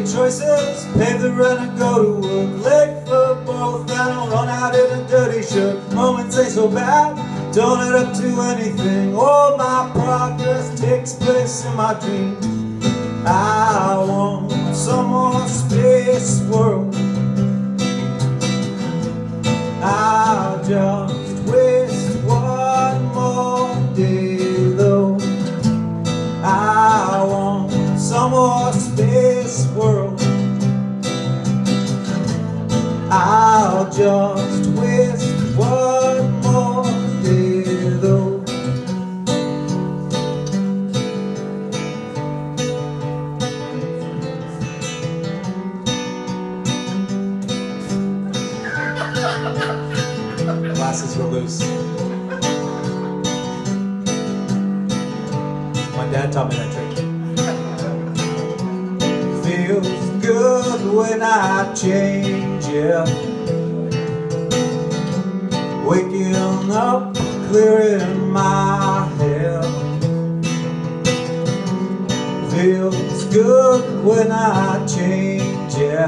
choices, pave the run and go to work. Late for both and I'll run out in a dirty shirt. Moments ain't so bad, don't add up to anything. All my progress takes place in my dreams. I want some more space world. I'll just waste one more day though. I want some more space world. I'll just waste one more day though. Glasses were loose. My dad taught me that trick. Feels good when I change, yeah. Waking up, clearing my head. Feels good when I change, yeah.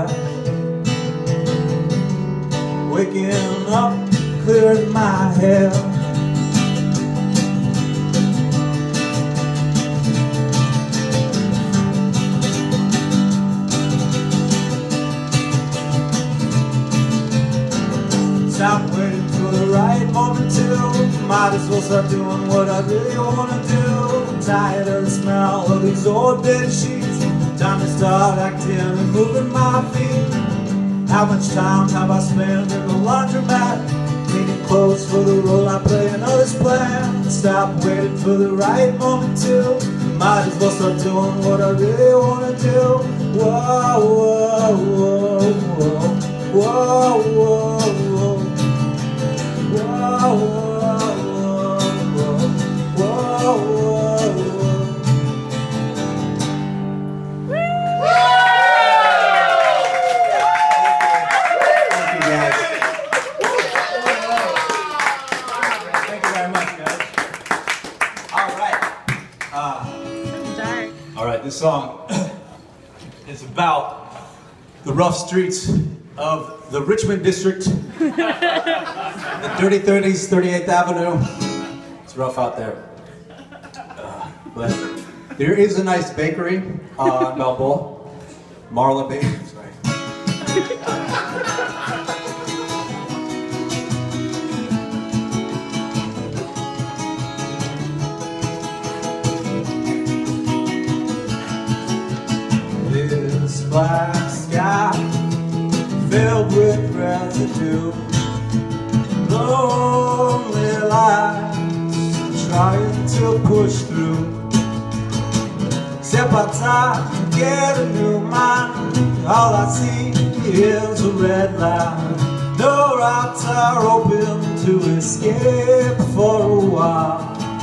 Waking up, clearing my head. Stop waiting for the right moment to. Might as well start doing what I really want to do. I'm tired of the smell of these old bed sheets. Time to start acting and moving my feet. How much time have I spent in the laundromat? Cleaning clothes for the role I play in others' plan. Stop waiting for the right moment to. Might as well start doing what I really want to do. Whoa, whoa, whoa, whoa. Whoa, whoa, whoa. Whoa, whoa, whoa. Whoa, whoa, whoa. Thank you, guys. Thank you very much, guys. All right, this song is about the rough streets of the Richmond district, the dirty 30s, 38th Avenue. It's rough out there. But there is a nice bakery on Balboa, Marlin Bakery. Sorry. This black sky filled with residue, lonely lights trying to push through. Step outside, get a new mind. All I see is a red line. No routes are open to escape for a while.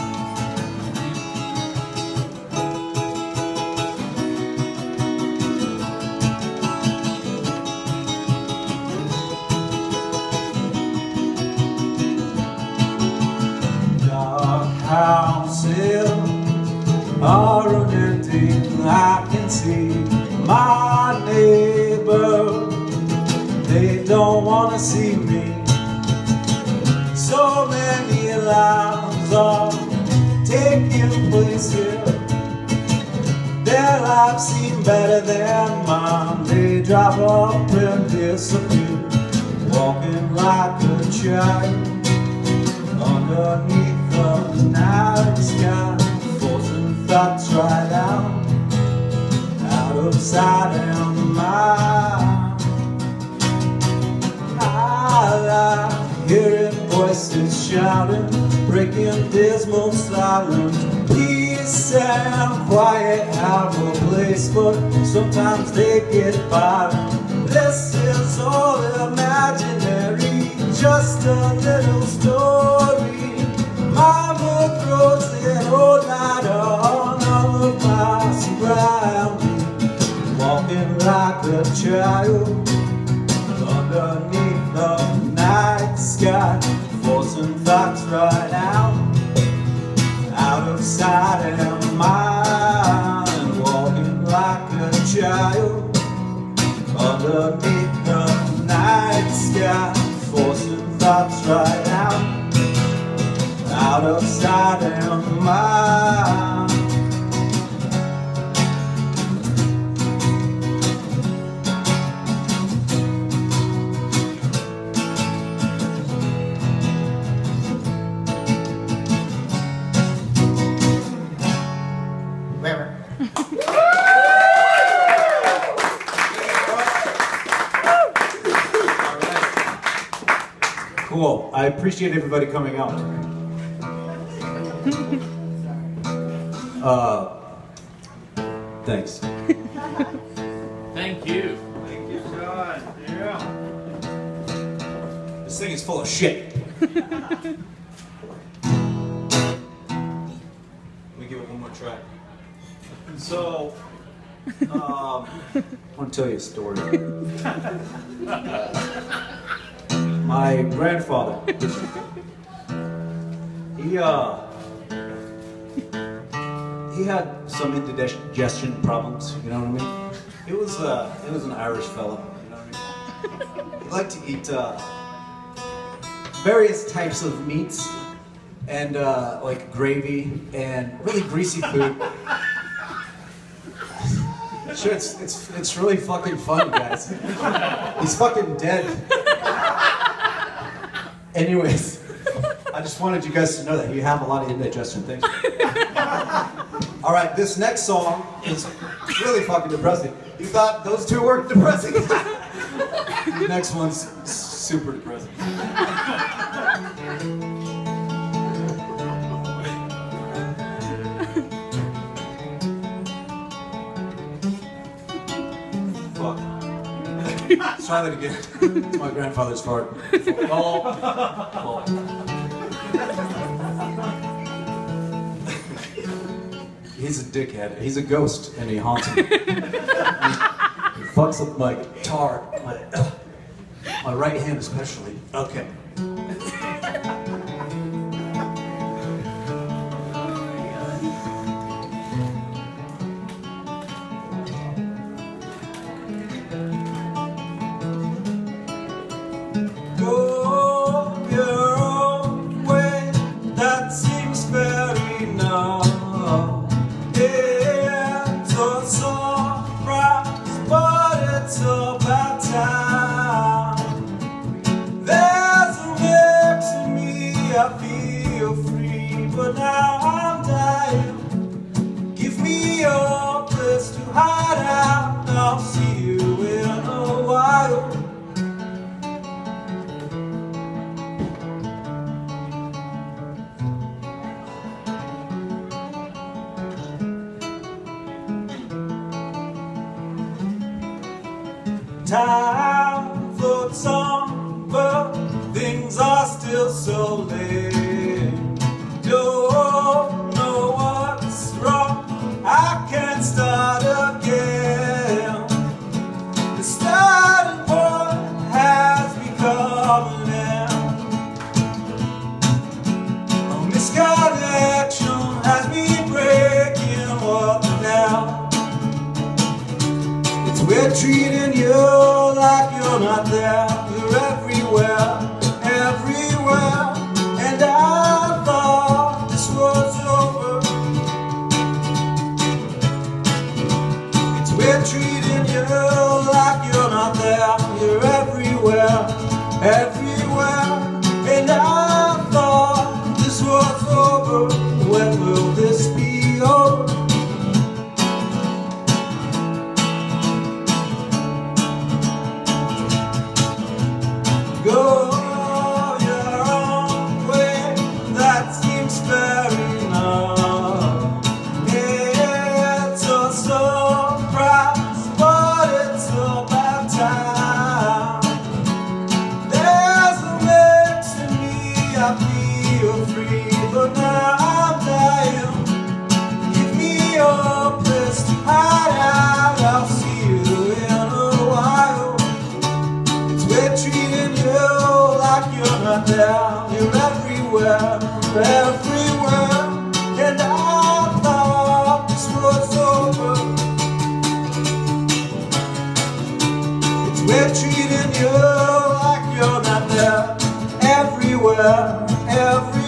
Houses are unempty. I can see my neighbor. They don't want to see me. So many lives are taking place here. Their lives seem better than mine. They drive up and disappear, walking like a child underneath the night sky, forcing thoughts right out of sight and mind. I like hearing voices shouting, breaking dismal silence. Peace and quiet have a place, but sometimes they get violent. This is all imaginary, just a little story. Mama throws an old light on all of my surroundings, walking like a child underneath the night sky, forcing thoughts right out of sight and mind, walking like a child Cool. I appreciate everybody coming out. Thanks. Thank you. Thank you, Sean. Yeah. This thing is full of shit. Let me give it one more try. So, I want to tell you a story. My grandfather, he had some indigestion problems, you know what I mean? He was an Irish fella, you know what I mean? He liked to eat various types of meats and like gravy and really greasy food. Sure, it's really fucking fun, guys. He's fucking dead. Anyways, I just wanted you guys to know that you have a lot of indigestion things. All right, this next song is really fucking depressing. You thought those two weren't depressing? The next one's super depressing. Fuck. Let's try that again. It's my grandfather's fart. Oh. He's a dickhead. He's a ghost, and he haunts me. He fucks up my guitar, my right hand especially. Okay. Go your own way. That seems fair enough. It's a surprise, but it's about time. There's a mix in me, I feel free, but now I'm dying. Give me your place to hide out, I'll see you in a while. Time floats on, but things are still so late. Don't know what's wrong, I can't start again. The starting point has become an end. A misconnection has been breaking what now. We're treating you like you're not there. You're everywhere, everywhere. And I thought this was over. We're treating you like you're not there. You're everywhere, everywhere. And I thought this was over. When will this be over? Go your own way, that seems fair enough. It's a surprise, but it's about time. There's a mix in me, I feel free, but now I'm dying. Give me your place to hide out, I'll see you in a while. We're treating you like you're not there. You're everywhere, everywhere. And I thought this was over. We're treating you like you're not there. Everywhere, everywhere.